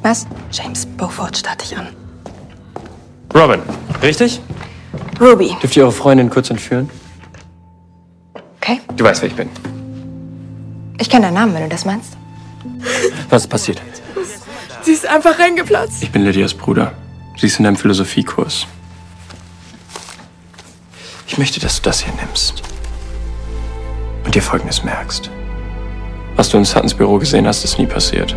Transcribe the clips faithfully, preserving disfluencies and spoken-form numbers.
Was? James Beaufort starte ich an. Robin, richtig? Ruby. Dürft ihr eure Freundin kurz entführen? Okay. Du weißt, wer ich bin. Ich kenne deinen Namen, wenn du das meinst. Was ist passiert? Sie ist einfach reingeplatzt. Ich bin Lydias Bruder. Sie ist in einem Philosophiekurs. Ich möchte, dass du das hier nimmst. Und dir Folgendes merkst. Was du in Suttons Büro gesehen hast, ist nie passiert.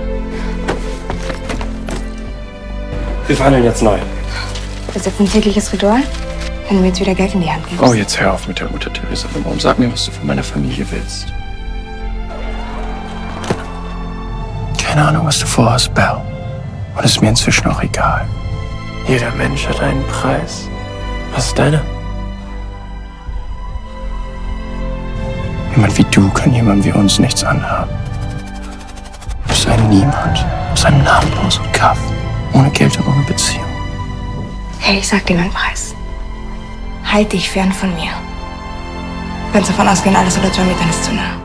Wir verhandeln jetzt neu. Das ist jetzt ein tägliches Ritual? Wenn du mir jetzt wieder Geld in die Hand gibst. Oh, jetzt hör auf mit der Mutter Teresa. Warum? Sag mir, was du von meiner Familie willst. Keine Ahnung, was du vorhast, Belle. Und es ist mir inzwischen auch egal. Jeder Mensch hat einen Preis. Was ist deiner? Jemand wie du kann jemandem wie uns nichts anhaben. Du bist ein Niemand. Du bist ein namenloser Kaff. Ohne Geld und ohne Beziehung. Hey, ich sag dir meinen Preis. Halt dich fern von mir. Du kannst davon ausgehen, alles unter zwei Metern ist zu nah.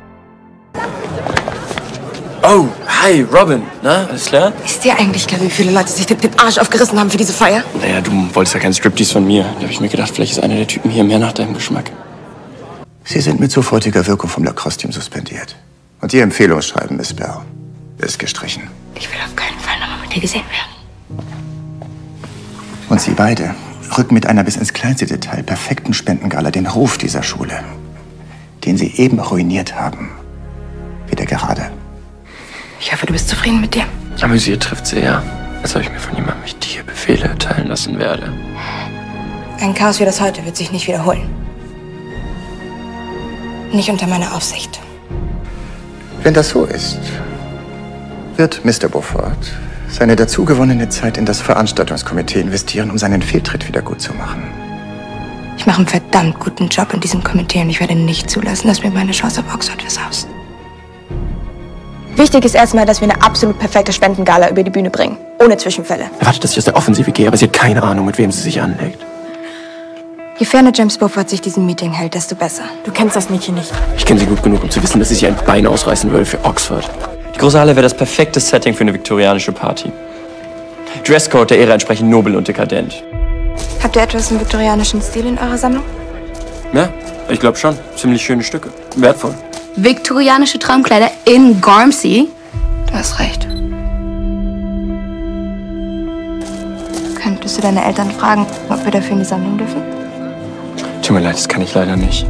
Oh, hi, Robin. Na, alles klar? Ist dir eigentlich klar, wie viele Leute sich den, den Arsch aufgerissen haben für diese Feier? Naja, du wolltest ja keinen Striptease von mir. Da habe ich mir gedacht, vielleicht ist einer der Typen hier mehr nach deinem Geschmack. Sie sind mit sofortiger Wirkung vom Lacrosse-Team suspendiert. Und Ihr Empfehlungsschreiben, Miss Belle, ist gestrichen. Ich will auf keinen Fall nochmal mit dir gesehen werden. Und Sie beide rücken mit einer bis ins kleinste Detail perfekten Spendengala den Ruf dieser Schule, den Sie eben ruiniert haben, wieder gerade. Ich hoffe, du bist zufrieden mit dir. Amüsiert trifft sehr, als ob ich mir von jemandem wichtige Befehle erteilen lassen werde. Ein Chaos wie das heute wird sich nicht wiederholen. Nicht unter meiner Aufsicht. Wenn das so ist, wird Mister Beaufort seine dazugewonnene Zeit in das Veranstaltungskomitee investieren, um seinen Fehltritt wieder gut zu machen. Ich mache einen verdammt guten Job in diesem Komitee und ich werde nicht zulassen, dass mir meine Chance auf Oxford versaust. Wichtig ist erstmal, dass wir eine absolut perfekte Spendengala über die Bühne bringen. Ohne Zwischenfälle. Erwartet, dass ich aus der Offensive gehe, aber sie hat keine Ahnung, mit wem sie sich anlegt. Je ferner James Beaufort sich diesem Meeting hält, desto besser. Du kennst das Mädchen nicht. Ich kenne sie gut genug, um zu wissen, dass sie sich ein Bein ausreißen würde für Oxford. Die große Halle wäre das perfekte Setting für eine viktorianische Party. Dresscode der Ära entsprechend nobel und dekadent. Habt ihr etwas im viktorianischen Stil in eurer Sammlung? Ja, ich glaube schon. Ziemlich schöne Stücke. Wertvoll. Viktorianische Traumkleider in Gormsey? Du hast recht. Könntest du deine Eltern fragen, ob wir dafür in die Sammlung dürfen? Tut mir leid, das kann ich leider nicht.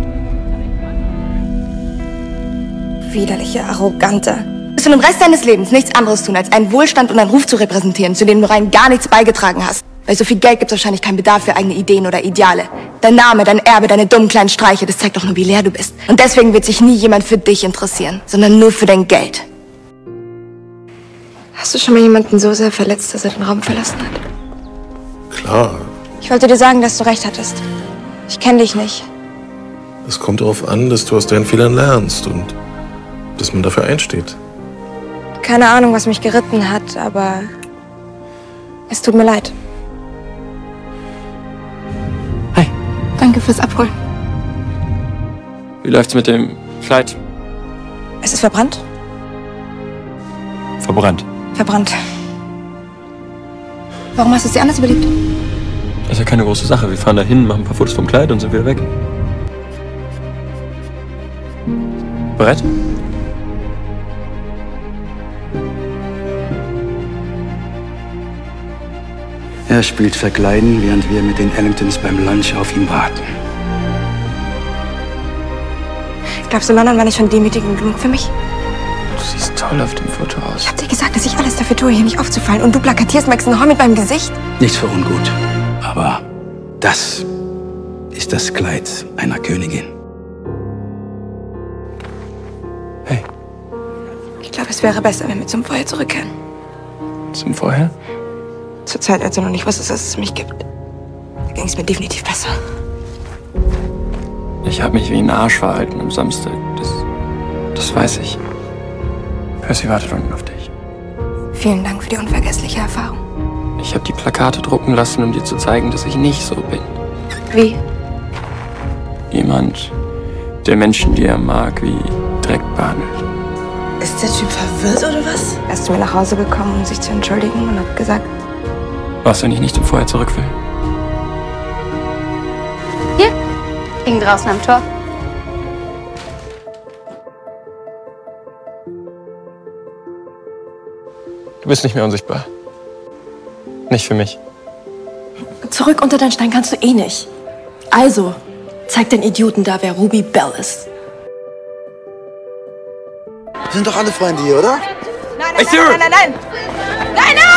Widerliche, arrogante. Du wirst für den Rest deines Lebens nichts anderes tun, als einen Wohlstand und einen Ruf zu repräsentieren, zu dem du rein gar nichts beigetragen hast. Bei so viel Geld gibt es wahrscheinlich keinen Bedarf für eigene Ideen oder Ideale. Dein Name, dein Erbe, deine dummen kleinen Streiche, das zeigt doch nur, wie leer du bist. Und deswegen wird sich nie jemand für dich interessieren, sondern nur für dein Geld. Hast du schon mal jemanden so sehr verletzt, dass er den Raum verlassen hat? Klar. Ich wollte dir sagen, dass du recht hattest. Ich kenne dich nicht. Es kommt darauf an, dass du aus deinen Fehlern lernst und dass man dafür einsteht. Keine Ahnung, was mich geritten hat, aber es tut mir leid. Hi. Danke fürs Abholen. Wie läuft's mit dem Kleid? Es ist verbrannt? Verbrannt. Verbrannt. Warum hast du es dir anders überlegt? Das ist ja keine große Sache. Wir fahren da hin, machen ein paar Fotos vom Kleid und sind wieder weg. Bereit? Er spielt Verkleiden, während wir mit den Ellingtons beim Lunch auf ihn warten. Glaubst du, London war nicht schon demütigend genug für mich? Du siehst toll auf dem Foto aus. Ich hab dir gesagt, dass ich alles dafür tue, hier nicht aufzufallen. Und du plakatierst Maxon Hall mit meinem Gesicht? Nichts für ungut. Aber das ist das Kleid einer Königin. Hey. Ich glaube, es wäre besser, wenn wir zum Vorher zurückkehren. Zum Vorher? Zur Zeit, als du noch nicht wusstest, dass es mich gibt. Da ging es mir definitiv besser. Ich habe mich wie ein Arsch verhalten am Samstag. Das, das weiß ich. Percy wartet unten auf dich. Vielen Dank für die unvergessliche Erfahrung. Ich habe die Plakate drucken lassen, um dir zu zeigen, dass ich nicht so bin. Wie? Jemand, der Menschen, die er mag, wie Dreck behandelt. Ist der Typ verwirrt oder was? Er ist zu mir nach Hause gekommen, um sich zu entschuldigen und hat gesagt... Was, wenn ich nicht zum Vorher zurück will? Hier, hing draußen am Tor. Du bist nicht mehr unsichtbar. Nicht für mich. Zurück unter deinen Stein kannst du eh nicht. Also, zeig den Idioten da, wer Ruby Bell ist. Wir sind doch alle Freunde hier, oder? Nein, nein, nein, nein, nein, nein! Nein, nein!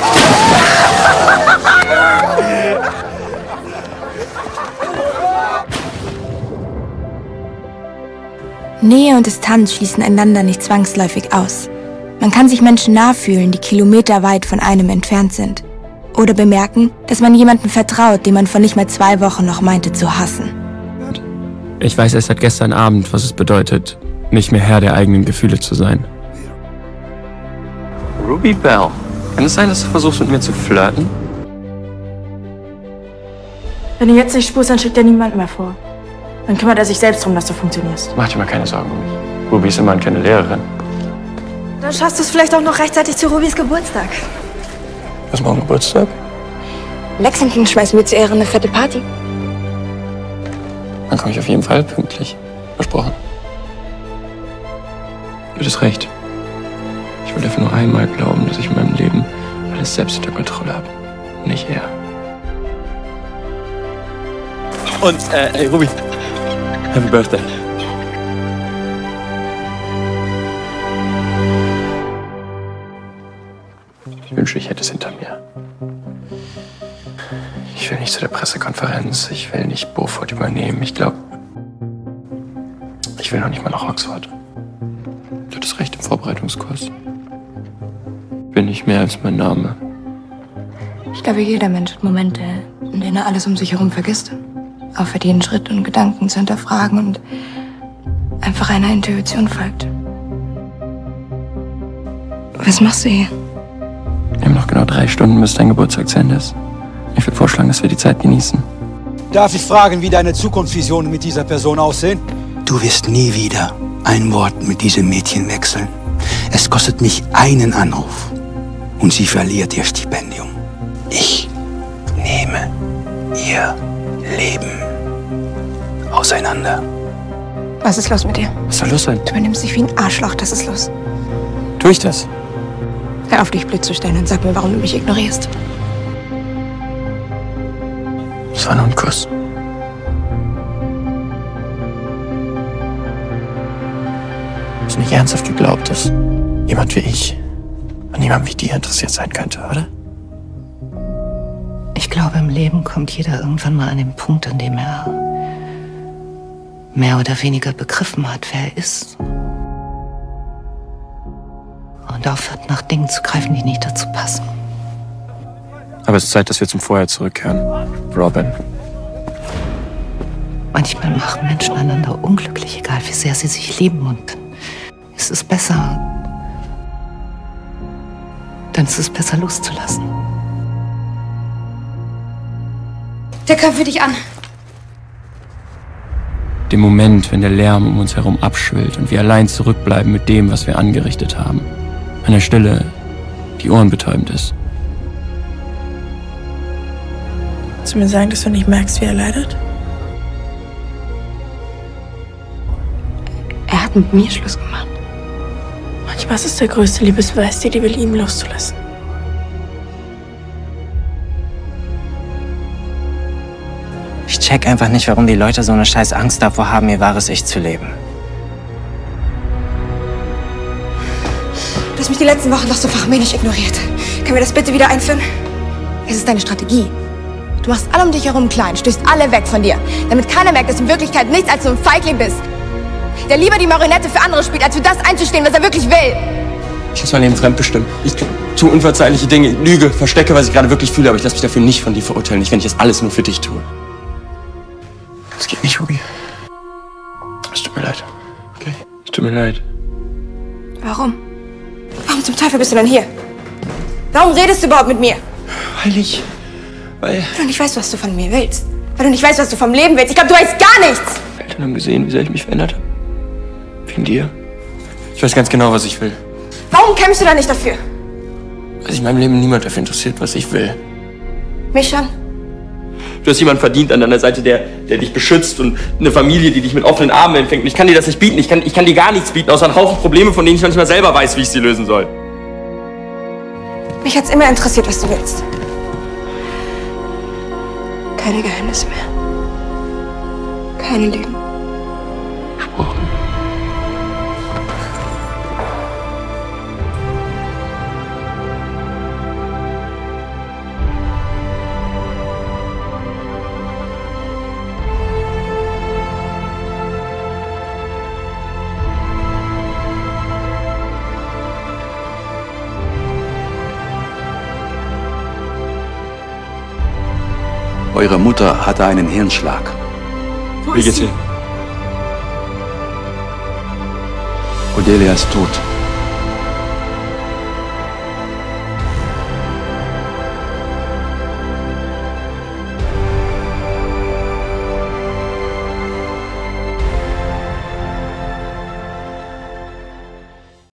Nähe und Distanz schließen einander nicht zwangsläufig aus. Man kann sich Menschen nahfühlen, die kilometerweit von einem entfernt sind. Oder bemerken, dass man jemandem vertraut, den man vor nicht mal zwei Wochen noch meinte zu hassen. Ich weiß erst seit gestern Abend, was es bedeutet, nicht mehr Herr der eigenen Gefühle zu sein. Ruby Bell. Kann es sein, dass du versuchst, mit mir zu flirten? Wenn du jetzt nicht spurst, dann schickt er niemand mehr vor. Dann kümmert er sich selbst darum, dass du funktionierst. Mach dir mal keine Sorgen um mich. Ruby ist immerhin keine Lehrerin. Dann schaffst du es vielleicht auch noch rechtzeitig zu Rubys Geburtstag. Was, morgen Geburtstag? Lexington schmeißt mir zu Ehren eine fette Party. Dann komme ich auf jeden Fall pünktlich. Versprochen. Du hattest recht. Ich will dafür nur einmal glauben, dass ich in meinem Leben alles selbst unter Kontrolle habe. Nicht er. Und, äh, hey, Ruby. Happy Birthday. Ich wünsche, ich hätte es hinter mir. Ich will nicht zu der Pressekonferenz. Ich will nicht Beaufort übernehmen. Ich glaube, ich will noch nicht mal nach Oxford. Du hattest recht im Vorbereitungskurs. Bin ich mehr als mein Name. Ich glaube, jeder Mensch hat Momente, in denen er alles um sich herum vergisst. Aufhört, jeden Schritt und Gedanken zu hinterfragen und einfach einer Intuition folgt. Was machst du hier? Wir haben noch genau drei Stunden, bis dein Geburtstag zu Ende ist. Ich würde vorschlagen, dass wir die Zeit genießen. Darf ich fragen, wie deine Zukunftsvisionen mit dieser Person aussehen? Du wirst nie wieder ein Wort mit diesem Mädchen wechseln. Es kostet mich einen Anruf und sie verliert ihr Stipendium. Ich nehme ihr Leben auseinander. Was ist los mit dir? Was soll los sein? Du benimmst dich wie ein Arschloch, das ist los. Tu ich das? Hör auf, dich blöd zu stellen und sag mir, warum du mich ignorierst. Das war nur ein Kuss. Du hast nicht ernsthaft geglaubt, dass jemand wie ich an jemandem wie dir interessiert sein könnte, oder? Ich glaube, im Leben kommt jeder irgendwann mal an den Punkt, an dem er mehr oder weniger begriffen hat, wer er ist. Und aufhört, nach Dingen zu greifen, die nicht dazu passen. Aber es ist Zeit, dass wir zum Vorher zurückkehren, Robin. Manchmal machen Menschen einander unglücklich, egal wie sehr sie sich lieben. Und es ist besser, dann ist es besser loszulassen. Der köpft dich an. Den Moment, wenn der Lärm um uns herum abschwillt und wir allein zurückbleiben mit dem, was wir angerichtet haben. Eine Stille, die ohrenbetäubend ist. Willst du mir sagen, dass du nicht merkst, wie er leidet? Er hat mit mir Schluss gemacht. Manchmal ist es der größte Liebesbeweis, die Liebe lieben loszulassen. Ich check einfach nicht, warum die Leute so eine scheiß Angst davor haben, ihr wahres Ich zu leben. Du hast mich die letzten Wochen doch so fachmännisch ignoriert. Können wir das bitte wieder einführen? Es ist deine Strategie. Du machst alle um dich herum klein, stößt alle weg von dir, damit keiner merkt, dass du in Wirklichkeit nichts als so ein Feigling bist. Der lieber die Marionette für andere spielt, als für das einzustehen, was er wirklich will. Ich lasse mein Leben fremdbestimmen. Ich tue unverzeihliche Dinge, lüge, verstecke, was ich gerade wirklich fühle, aber ich lasse mich dafür nicht von dir verurteilen, nicht wenn ich das alles nur für dich tue. Das geht nicht, Ruby. Es tut mir leid. Okay? Es tut mir leid. Warum? Warum zum Teufel bist du denn hier? Warum redest du überhaupt mit mir? Weil ich... Weil... Weil du nicht weißt, was du von mir willst. Weil du nicht weißt, was du vom Leben willst. Ich glaube, du weißt gar nichts. Eltern haben gesehen, wie sehr ich mich verändert habe. Wegen dir. Ich weiß ganz genau, was ich will. Warum kämpfst du da nicht dafür? Weil sich in meinem Leben niemand dafür interessiert, was ich will. Mich schon. Du hast jemanden verdient an deiner Seite, der, der dich beschützt und eine Familie, die dich mit offenen Armen empfängt. Und ich kann dir das nicht bieten. Ich kann, ich kann dir gar nichts bieten, außer einen Haufen Probleme, von denen ich noch nicht mal selber weiß, wie ich sie lösen soll. Mich hat's immer interessiert, was du willst. Keine Geheimnisse mehr. Keine Lügen. Versprochen. Eure Mutter hatte einen Hirnschlag. Wie geht's ihr? Cordelia ist tot.